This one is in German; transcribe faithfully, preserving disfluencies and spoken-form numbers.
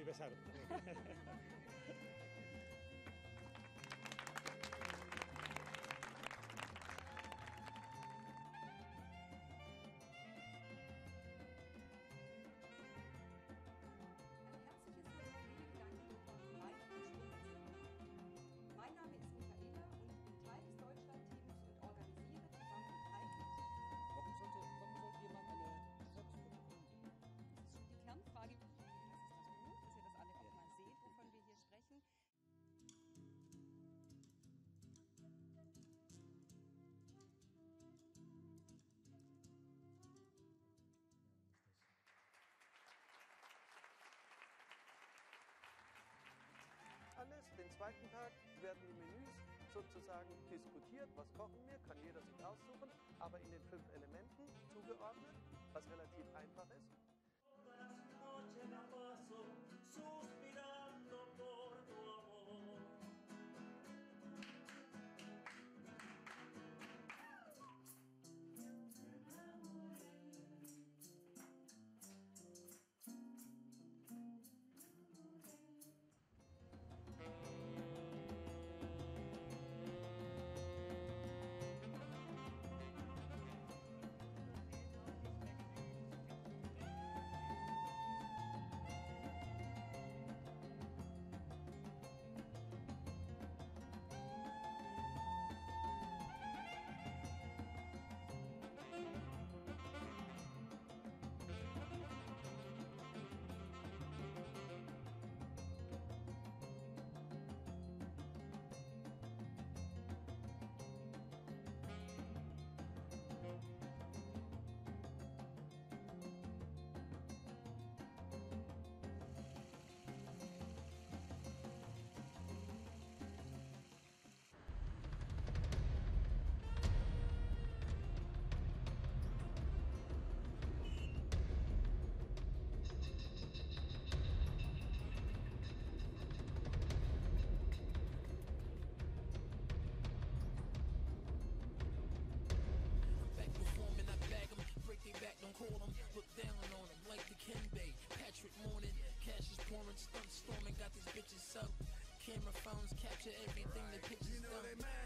muy besar. Mein Name ist Michaela und ich bin Teil des Deutschlandteams und organisiere zusammen mit Heike. Warum sollte, warum sollte jemand eine Volksfront gründen? Das ist schon die Kernfrage. Das ist das Buch, dass ihr das alle auch mal seht, wovon wir hier sprechen. Alles. Den zweiten Tag werden die Menüs sozusagen diskutiert. Was kochen wir? Kann jeder sich aussuchen, aber in den fünf Elementen zugeordnet, was relativ einfach ist. Don't call them, look down on them like the Kenbay. Patrick Morning, cash is pouring, stunt storming, got these bitches up. Camera phones capture everything, the pictures done.